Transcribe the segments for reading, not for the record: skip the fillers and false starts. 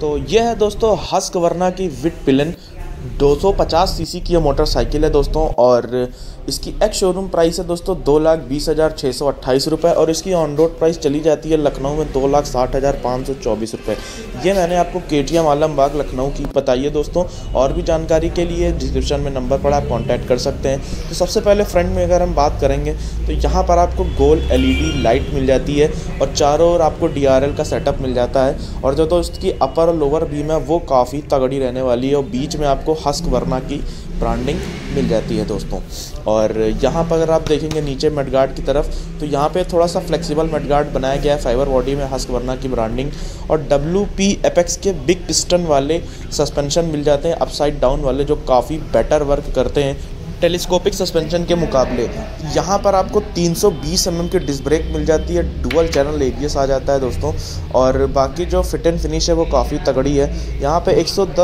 तो ये है दोस्तों हस्कवर्ना की विटपिलन 250 सीसी की ये मोटरसाइकिल है दोस्तों। और इसकी एक्स शोरूम प्राइस है दोस्तों 2,20,628 रुपये और इसकी ऑन रोड प्राइस चली जाती है लखनऊ में 2,60,524 रुपये। ये मैंने आपको KTM आलमबाग लखनऊ की बताई है दोस्तों। और भी जानकारी के लिए डिस्क्रिप्शन में नंबर पड़ा, आप कॉन्टैक्ट कर सकते हैं। तो सबसे पहले फ्रंट में अगर हम बात करेंगे तो यहाँ पर आपको गोल LED लाइट मिल जाती है और चारों ओर आपको DRL का सेटअप मिल जाता है। और जो इसकी अपर और लोअर बीम है वो काफ़ी तगड़ी रहने वाली है और बीच में आपको हस्कवर्ना की ब्रांडिंग मिल जाती है दोस्तों। और यहाँ पर अगर आप देखेंगे नीचे मडगार्ड की तरफ तो यहाँ पे थोड़ा सा फ्लेक्सिबल मडगार्ड बनाया गया है फाइबर बॉडी में हस्कवर्ना की ब्रांडिंग। और WP एपेक्स के बिग पिस्टन वाले सस्पेंशन मिल जाते हैं अपसाइड डाउन वाले, जो काफ़ी बेटर वर्क करते हैं टेलीस्कोपिक सस्पेंशन के मुकाबले। यहाँ पर आपको 320 mm की डिस्क ब्रेक मिल जाती है, डुअल चैनल ABS आ जाता है दोस्तों। और बाकी जो फिट एंड फिनिश है वो काफ़ी तगड़ी है। यहाँ पे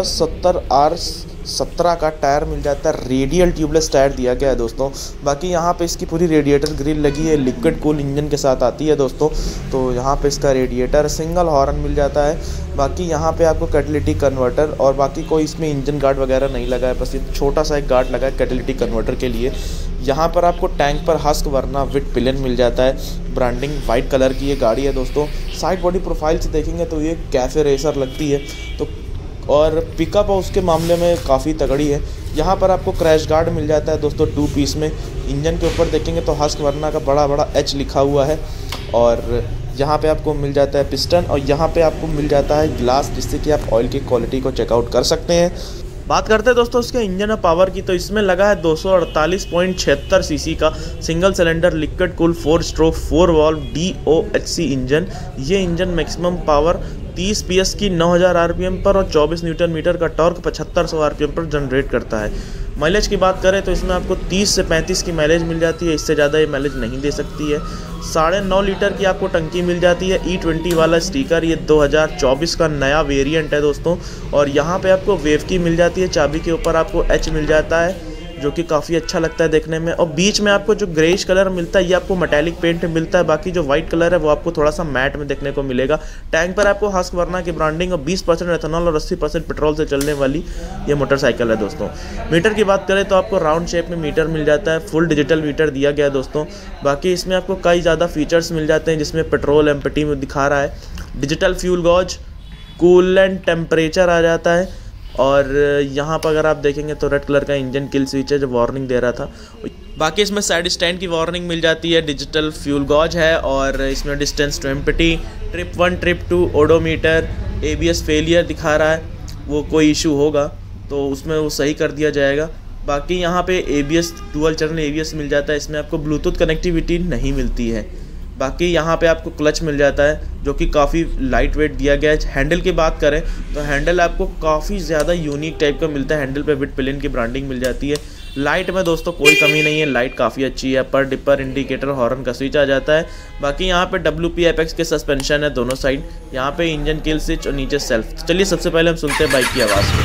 110/70R17 का टायर मिल जाता है, रेडियल ट्यूबलेस टायर दिया गया है दोस्तों। बाकी यहाँ पे इसकी पूरी रेडिएटर ग्रिल लगी है, लिक्विड कूल इंजन के साथ आती है दोस्तों। तो यहाँ पे इसका रेडिएटर सिंगल हॉर्न मिल जाता है। बाकी यहाँ पे आपको कैटेलिटिक कन्वर्टर और बाकी कोई इसमें इंजन गार्ड वगैरह नहीं लगा है, बस ये छोटा सा एक गार्ड लगा है कैटेलिटिक कन्वर्टर के लिए। यहाँ पर आपको टैंक पर हस्कवर्ना विटपिलन मिल जाता है, ब्रांडिंग वाइट कलर की ये गाड़ी है दोस्तों। साइड बॉडी प्रोफाइल से देखेंगे तो ये कैफे रेसर लगती है तो, और पिकअप उसके मामले में काफ़ी तगड़ी है। यहाँ पर आपको क्रैश गार्ड मिल जाता है दोस्तों 2 पीस में। इंजन के ऊपर देखेंगे तो हस्कवर्ना का बड़ा बड़ा H लिखा हुआ है। और यहाँ पे आपको मिल जाता है पिस्टन और यहाँ पे आपको मिल जाता है ग्लास, जिससे कि आप ऑयल की क्वालिटी को चेकआउट कर सकते हैं। बात करते हैं दोस्तों इसके इंजन और पावर की, तो इसमें लगा है 248.76 सीसी का single cylinder liquid cool 4 stroke 4 valve DOHC engine. ये इंजन मैक्सिमम पावर 30 PS की 9000 RPM पर और 24 न्यूटन मीटर का टॉर्क 7500 RPM पर जनरेट करता है। माइलेज की बात करें तो इसमें आपको 30 से 35 की माइलेज मिल जाती है, इससे ज़्यादा ये माइलेज नहीं दे सकती है। 9.5 लीटर की आपको टंकी मिल जाती है। E20 वाला स्टिकर, ये 2024 का नया वेरिएंट है दोस्तों। और यहाँ पे आपको वेव की मिल जाती है, चाबी के ऊपर आपको H मिल जाता है, जो कि काफ़ी अच्छा लगता है देखने में। और बीच में आपको जो ग्रेइश कलर मिलता है ये आपको मेटालिक पेंट मिलता है, बाकी जो वाइट कलर है वो आपको थोड़ा सा मैट में देखने को मिलेगा। टैंक पर आपको हस्कवर्ना की ब्रांडिंग और 20% एथेनॉल और 80% पेट्रोल से चलने वाली ये मोटरसाइकिल है दोस्तों। मीटर की बात करें तो आपको राउंड शेप में मीटर मिल जाता है, फुल डिजिटल मीटर दिया गया है दोस्तों। बाकी इसमें आपको कई ज़्यादा फीचर्स मिल जाते हैं, जिसमें पेट्रोल एम्पटी में दिखा रहा है, digital fuel gauge, coolant temperature आ जाता है। और यहाँ पर अगर आप देखेंगे तो रेड कलर का इंजन किल स्विच है जो वार्निंग दे रहा था। बाकी इसमें साइड स्टैंड की वार्निंग मिल जाती है, डिजिटल फ्यूल गॉज है और इसमें distance to empty, trip 1 trip 2 odometer, ABS failure दिखा रहा है, वो कोई इशू होगा तो उसमें वो सही कर दिया जाएगा। बाकी यहाँ पे ABS डुअल चैनल ABS मिल जाता है, इसमें आपको ब्लूटूथ कनेक्टिविटी नहीं मिलती है। बाकी यहाँ पे आपको क्लच मिल जाता है जो कि काफ़ी लाइट वेट दिया गया है। हैंडल की बात करें तो हैंडल आपको काफ़ी ज़्यादा यूनिक टाइप का मिलता है, हैंडल पे विटपिलन की ब्रांडिंग मिल जाती है। लाइट में दोस्तों कोई कमी नहीं है, लाइट काफ़ी अच्छी है, पर डिपर इंडिकेटर हॉर्न का स्विच आ जाता है। बाकी यहाँ पे WP एपेक्स के सस्पेंशन है दोनों साइड, यहाँ पे इंजन किल स्विच और नीचे सेल्फ। चलिए सबसे पहले हम सुनते हैं बाइक की आवाज़ को।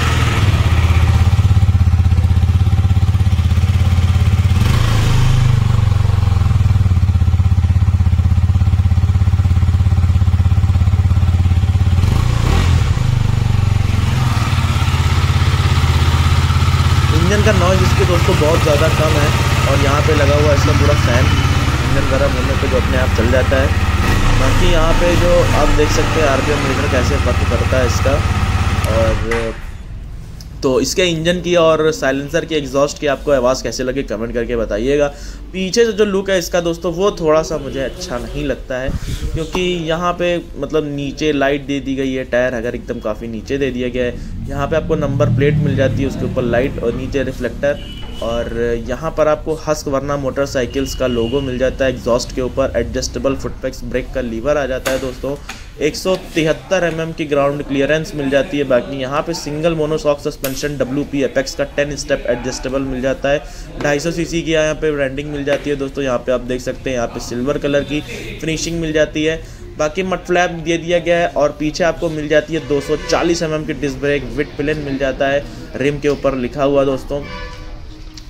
इंजन का नॉइज़ इसके दोस्तों बहुत ज़्यादा कम है और यहाँ पे लगा हुआ है इसका पूरा फैन, इंजन गर्म होने पे जो अपने आप चल जाता है। बाकी यहाँ पे जो आप देख सकते हैं RPM मीटर कैसे वर्क करता है इसका। और तो इसके इंजन की और साइलेंसर की एग्जॉस्ट की आपको आवाज़ कैसे लगे कमेंट करके बताइएगा। पीछे से जो लुक है इसका दोस्तों वो थोड़ा सा मुझे अच्छा नहीं लगता है, क्योंकि यहाँ पे मतलब नीचे लाइट दे दी गई है, टायर अगर एकदम काफ़ी नीचे दे दिया गया है। यहाँ पे आपको नंबर प्लेट मिल जाती है, उसके ऊपर लाइट और नीचे रिफ्लेक्टर। और यहाँ पर आपको हस्कवर्ना मोटरसाइकिल्स का लोगो मिल जाता है, एग्जॉस्ट के ऊपर एडजस्टेबल फुटपैक्स ब्रेक का लीवर आ जाता है दोस्तों। 173 mm की ग्राउंड क्लियरेंस मिल जाती है। बाकी यहाँ पे single monoshock suspension WP Apex का 10 स्टेप एडजस्टेबल मिल जाता है। 250 सीसी की यहाँ पे ब्रांडिंग मिल जाती है दोस्तों। यहाँ पे आप देख सकते हैं, यहाँ पे सिल्वर कलर की फिनिशिंग मिल जाती है। बाकी मड फ्लैप दे दिया गया है और पीछे आपको मिल जाती है 240 mm की डिस्क ब्रेक, विटपिलन मिल जाता है, रिम के ऊपर लिखा हुआ दोस्तों।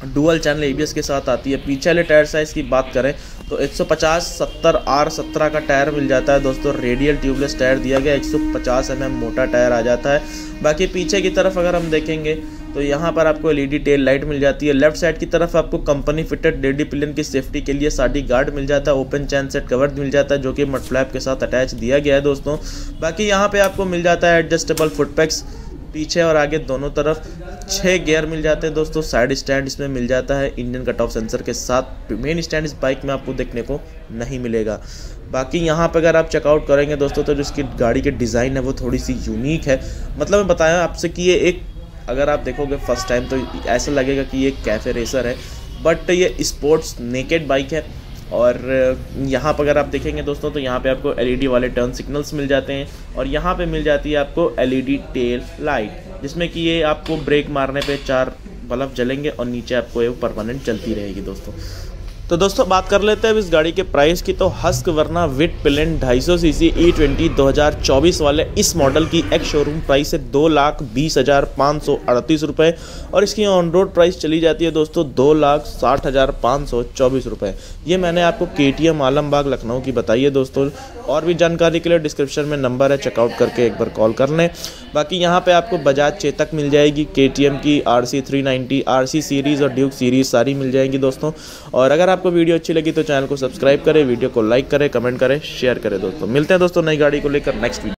डुअल चैनल ABS के साथ आती है। पीछे वाले टायर साइज़ की बात करें तो 150/70R17 का टायर मिल जाता है दोस्तों। रेडियल ट्यूबलेस टायर दिया गया, 150 mm मोटा टायर आ जाता है। बाकी पीछे की तरफ अगर हम देखेंगे तो यहाँ पर आपको LED टेल लाइट मिल जाती है। लेफ्ट साइड की तरफ आपको कंपनी फिटेड लेडी पिलियन की सेफ्टी के लिए साडी गार्ड मिल जाता है। ओपन चैन सेट कवर मिल जाता है जो कि मड फ्लैप के साथ अटैच दिया गया है दोस्तों। बाकी यहाँ पे आपको मिल जाता है एडजस्टेबल फुटपैक्स, पीछे और आगे दोनों तरफ 6 गियर मिल जाते हैं दोस्तों। साइड स्टैंड इसमें मिल जाता है इंजन कट ऑफ सेंसर के साथ। मेन स्टैंड इस बाइक में आपको देखने को नहीं मिलेगा। बाकी यहाँ पर अगर आप चेकआउट करेंगे दोस्तों तो जो इसकी गाड़ी की डिज़ाइन है वो थोड़ी सी यूनिक है। मतलब मैं बताया आपसे कि ये एक, अगर आप देखोगे फर्स्ट टाइम तो ऐसा लगेगा कि ये कैफ़े रेसर है, बट ये स्पोर्ट्स नेकेड बाइक है। और यहाँ पर अगर आप देखेंगे दोस्तों तो यहाँ पे आपको LED वाले टर्न सिग्नल्स मिल जाते हैं और यहाँ पे मिल जाती है आपको LED टेल लाइट, जिसमें कि ये आपको ब्रेक मारने पे 4 बल्ब जलेंगे और नीचे आपको ये परमानेंट चलती रहेगी दोस्तों। तो दोस्तों बात कर लेते हैं इस गाड़ी के प्राइस की। तो हस्कवर्ना विडपिलेन 250 cc E20 2024 वाले इस मॉडल की एक्स शोरूम प्राइस है 2,20,538 रुपये और इसकी ऑन रोड प्राइस चली जाती है दोस्तों 2,60,524 रुपये। ये मैंने आपको KTM आलमबाग लखनऊ की बताई है दोस्तों। और भी जानकारी के लिए डिस्क्रिप्शन में नंबर है, चेकआउट करके एक बार कॉल कर लें। बाकी यहाँ पे आपको बजाज चेतक मिल जाएगी, KTM की RC 390, RC सीरीज़ और ड्यूक सीरीज़ सारी मिल जाएंगी दोस्तों। और अगर आपको वीडियो अच्छी लगी तो चैनल को सब्सक्राइब करें, वीडियो को लाइक करें, कमेंट करें, शेयर करें दोस्तों। मिलते हैं दोस्तों नई गाड़ी को लेकर नेक्स्ट वीडियो।